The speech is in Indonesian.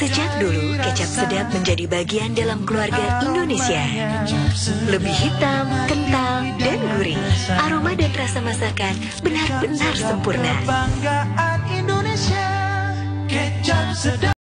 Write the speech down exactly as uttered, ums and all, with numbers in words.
Sejak dulu, kecap sedap menjadi bagian dalam keluarga Indonesia. Lebih hitam, kental, dan gurih. Aroma dan rasa masakan benar-benar sempurna.